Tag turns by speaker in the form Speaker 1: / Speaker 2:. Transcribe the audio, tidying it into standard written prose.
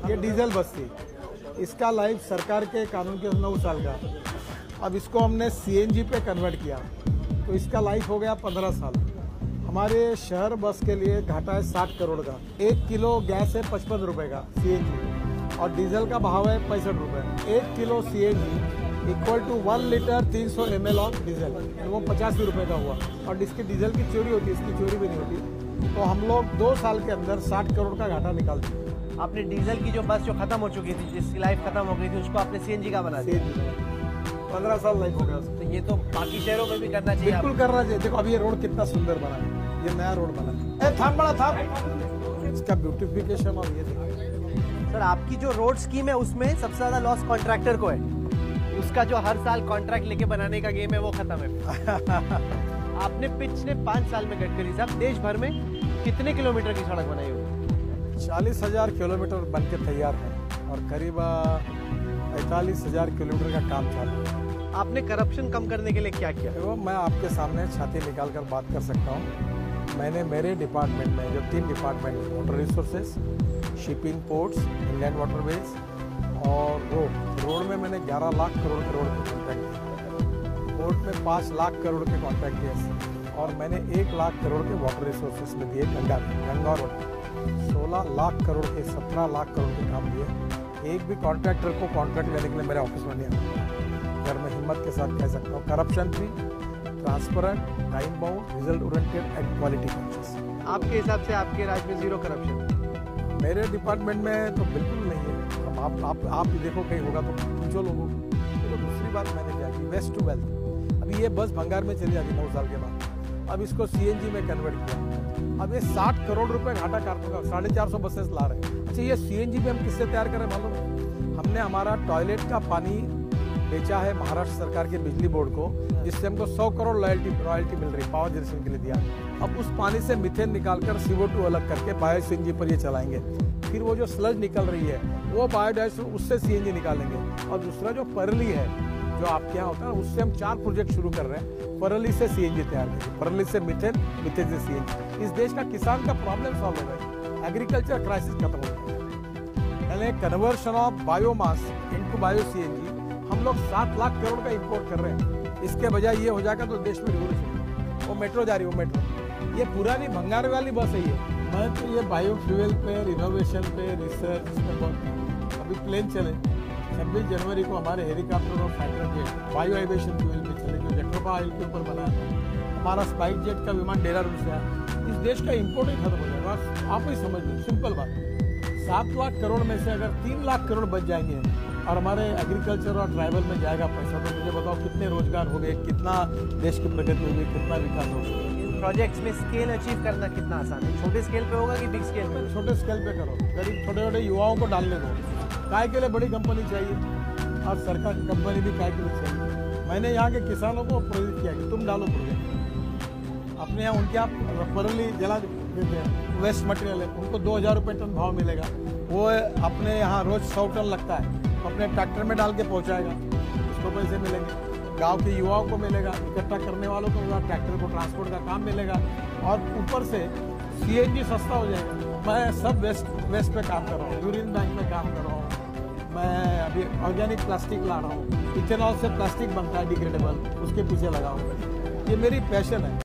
Speaker 1: ये डीजल बस थी। इसका लाइफ सरकार के कानून के 9 साल का। अब इसको हमने सीएनजी पे कन्वर्ट किया तो इसका लाइफ हो गया 15 साल। हमारे शहर बस के लिए घाटा है 60 करोड़ का। 1 किलो गैस है 55 रुपये का सीएनजी और डीजल का भाव है 65 रुपये। 1 kilo CNG equal to 1 litre 300 ml of diesel, वो 85 रुपये का हुआ। और इसकी डीजल की चोरी होती है, इसकी चोरी भी नहीं होती। तो हम लोग 2 साल के अंदर 60 करोड़ का घाटा निकाल दिया।
Speaker 2: आपने डीजल की जो बस जो खत्म हो चुकी थी, जिसकी लाइफ खत्म हो गई थी, उसको आपने सीएनजी का बना दिया।
Speaker 1: 15 साल लाइफ हो गया उसको।
Speaker 2: तो ये तो बाकी शहरों में भी करना चाहिए।
Speaker 1: बिल्कुल करना चाहिए। देखो अभी ये रोड कितना सुंदर बना है, ये नया रोड बना है। थाम बड़ा थाम, इसका ब्यूटिफिकेशन और ये देखो।
Speaker 2: सर आपकी जो रोड स्कीम है उसमें सबसे ज्यादा लॉस कॉन्ट्रैक्टर को है। उसका जो हर साल कॉन्ट्रैक्ट लेके बनाने का गेम है वो खत्म है। आपने पिछले 5 साल में गडकरी साहब देश भर में कितने किलोमीटर की सड़क बनाई होगी?
Speaker 1: 40,000 किलोमीटर बन के तैयार है और करीब 45,000 किलोमीटर का काम चालू है।
Speaker 2: आपने करप्शन कम करने के लिए क्या किया?
Speaker 1: वो मैं आपके सामने छाती निकाल कर बात कर सकता हूँ। मैंने मेरे डिपार्टमेंट में जो 3 department, water resources, shipping, ports, inland waterways और रोड में मैंने 11 लाख करोड़ के रोड के कॉन्ट्रैक्ट दिए। पोर्ट में 5 लाख करोड़ के कॉन्ट्रैक्ट दिए और मैंने 1 लाख करोड़ के वाटर रिसोर्सेज में दिए। गंगा और 16 लाख करोड़ के 17 लाख करोड़ के काम दिए। एक भी कॉन्ट्रैक्टर को कॉन्ट्रैक्ट लेने के लिए मेरे ऑफिस में नहीं आता। अगर मैं हिम्मत के साथ कह सकता हूँ, corruption free, transparent, time bound, result oriented and quality conscious.
Speaker 2: आपके हिसाब से आपके राज्य में 0 करप्शन?
Speaker 1: मेरे डिपार्टमेंट में तो बिल्कुल नहीं है। आप देखो कहीं होगा तो पूछो लोगों को। तो दूसरी बात मैंने क्या की, वेस्ट टू वेल्थ। अभी ये बस भंगार में चली जाती 9 साल के बाद। अब इसको सीएनजी में कन्वर्ट किया। अब ये 60 करोड़ रुपए घाटा काटने का, 450 बसेस ला रहे हैं। अच्छा, ये सीएनजी में हम किससे तैयार करें मालूम है? हमने हमारा टॉयलेट का पानी बेचा है महाराष्ट्र सरकार के बिजली बोर्ड को, जिससे हमको 100 करोड़ रॉयल्टी मिल रही, पावर जनरेशन के लिए दिया। अब उस पानी से मीथेन निकालकर CO2 अलग करके बायो सीएनजी पर ये चलाएंगे। फिर वो जो स्लज निकल रही है वो बायोडाइजर, उससे सीएनजी निकालेंगे। और दूसरा जो परली है जो आपके यहाँ होता है, उससे हम 4 प्रोजेक्ट शुरू कर रहे हैं। परली से सीएनजी तैयार करेंगे, परली से मीथेन, मीथेन से सीएनजी। इस देश का किसान का प्रॉब्लम सॉल्व हो गया, एग्रीकल्चर क्राइसिस खत्म हो गया। यानी conversion of biomass into bio CNG हम लोग 7 लाख करोड़ का इंपोर्ट कर रहे हैं। इसके बजाय ये हो जाएगा तो देश में रिवोल्यूशन। वो मेट्रो जा रही है, वो मेट्रो, ये पुरानी भंगार वाली बस है ये। मैं तो ये बायोफ्यूल पे, रिनोवेशन पे, रिसर्च पे बहुत। अभी प्लेन चले 26 जनवरी को हमारे हेलीकॉप्टर और fighter jet bio aviation fuel पे चले, जो जट्रोफा ऑयल के ऊपर बना है। हमारा स्पाइस जेट का विमान देहरादून से आया। इस देश का इंपोर्ट ही खत्म हो जाएगा। आप ही समझ लो, सिंपल बात। 7 लाख करोड़ में से अगर 3 लाख करोड़ बच जाएंगे और हमारे एग्रीकल्चर और ट्राइबल में जाएगा पैसा, तो मुझे बताओ कितने रोजगार हो गए, कितना देश की प्रगति होगी, कितना विकास होगा।
Speaker 2: प्रोजेक्ट्स में स्केल अचीव करना कितना आसान है? छोटे स्केल पे होगा कि बिग स्केल पे?
Speaker 1: छोटे स्केल पे करो, गरीब छोटे छोटे युवाओं को डालने दो। काय के लिए बड़ी कंपनी चाहिए और सरकार की कंपनी भी काय के लिए चाहिए। मैंने यहाँ के किसानों को प्रेरित किया कि तुम डालो प्रोजेक्ट अपने यहाँ। उनके आप परली जला देते हैं, वेस्ट मटेरियल है, उनको 2,000 रुपये टन भाव मिलेगा। वो अपने यहाँ रोज 100 टन लगता है, अपने ट्रैक्टर में डाल के पहुँचाएगा, उसको पैसे मिलेंगे। गांव के युवाओं को मिलेगा, इकट्ठा करने वालों को मिलेगा, ट्रैक्टर को ट्रांसपोर्ट का काम मिलेगा और ऊपर से सीएनजी सस्ता हो जाएगा। मैं सब वेस्ट पे काम कर रहा हूँ, यूरिन बैंक में काम कर रहा हूँ। मैं अभी ऑर्गेनिक प्लास्टिक ला रहा हूँ, इथेनॉल से प्लास्टिक बनता है डिग्रेडेबल, उसके पीछे लगा हूँ। ये मेरी पैशन है।